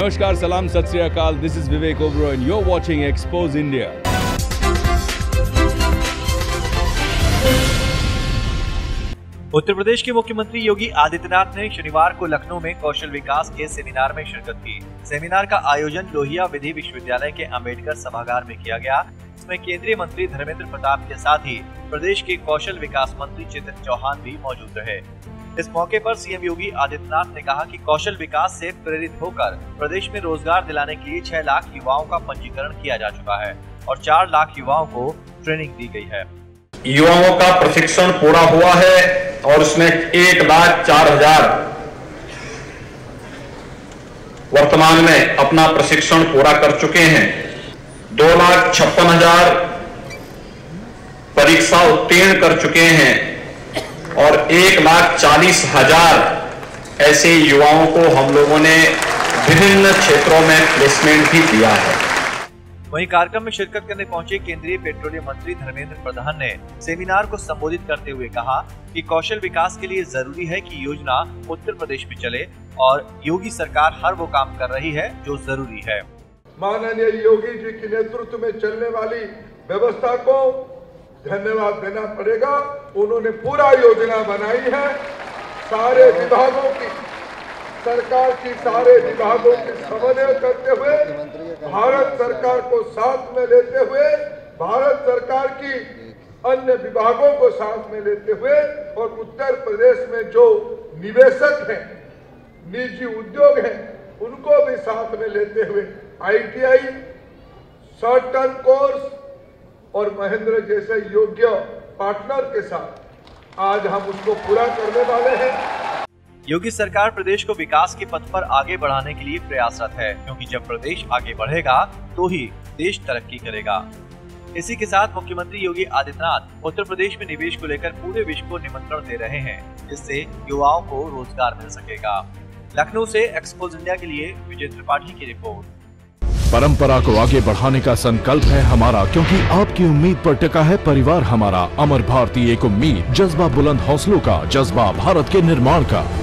Namaskar, salam, sat sri akal. This is Vivek Oberoi and you're watching Expose India. Uttar Pradesh के मुख्यमंत्री योगी आदित्यनाथ ने शनिवार को लखनऊ में कौशल विकास के सेमिनार में शिरकत की। सेमिनार का आयोजन लोहिया विधि विश्वविद्यालय के अंबेडकर सभागार में किया गया। इसमें केंद्रीय मंत्री धर्मेंद्र प्रधान के साथ ही प्रदेश के कौशल विकास मंत्री चेतन चौहान भी मौजूद रहे। इस मौके पर सीएम योगी आदित्यनाथ ने कहा कि कौशल विकास से प्रेरित होकर प्रदेश में रोजगार दिलाने के लिए 6 लाख युवाओं का पंजीकरण किया जा चुका है और 4 लाख युवाओं को ट्रेनिंग दी गई है। युवाओं का प्रशिक्षण पूरा हुआ है और उसमें 1,04,000 वर्तमान में अपना प्रशिक्षण पूरा कर चुके हैं। 2,56,000 परीक्षा उत्तीर्ण कर चुके हैं और 1,40,000 ऐसे युवाओं को हम लोगों ने विभिन्न क्षेत्रों में प्लेसमेंट भी दिया है। वहीं कार्यक्रम में शिरकत करने पहुंचे केंद्रीय पेट्रोलियम मंत्री धर्मेंद्र प्रधान ने सेमिनार को संबोधित करते हुए कहा कि कौशल विकास के लिए जरूरी है कि योजना उत्तर प्रदेश में चले और योगी सरकार हर वो काम कर रही है जो जरूरी है। माननीय योगी जी के नेतृत्व में चलने वाली व्यवस्था को धन्यवाद देना पड़ेगा। उन्होंने पूरा योजना बनाई है, सारे विभागों की, सरकार की सारे विभागों के समन्वय करते हुए, भारत सरकार को साथ में लेते हुए, भारत सरकार की अन्य विभागों को साथ में लेते हुए और उत्तर प्रदेश में जो निवेशक हैं, निजी उद्योग हैं, उनको भी साथ में लेते हुए ITI, शॉर्ट टर्म कोर्स और महेंद्र जैसे योग्य पार्टनर के साथ आज हम उसको पूरा करने वाले हैं। योगी सरकार प्रदेश को विकास के पथ पर आगे बढ़ाने के लिए प्रयासरत है, क्योंकि जब प्रदेश आगे बढ़ेगा तो ही देश तरक्की करेगा। इसी के साथ मुख्यमंत्री योगी आदित्यनाथ उत्तर प्रदेश में निवेश को लेकर पूरे विश्व को निमंत्रण दे रहे हैं, जिससे युवाओं को रोजगार मिल सकेगा। लखनऊ से एक्सपोज इंडिया के लिए विजय त्रिपाठी की रिपोर्ट। परंपरा को आगे बढ़ाने का संकल्प है हमारा, क्योंकि आपकी उम्मीद पर टिका है परिवार हमारा। अमर भारती एक उम्मीद, जज्बा बुलंद हौसलों का, जज्बा भारत के निर्माण का।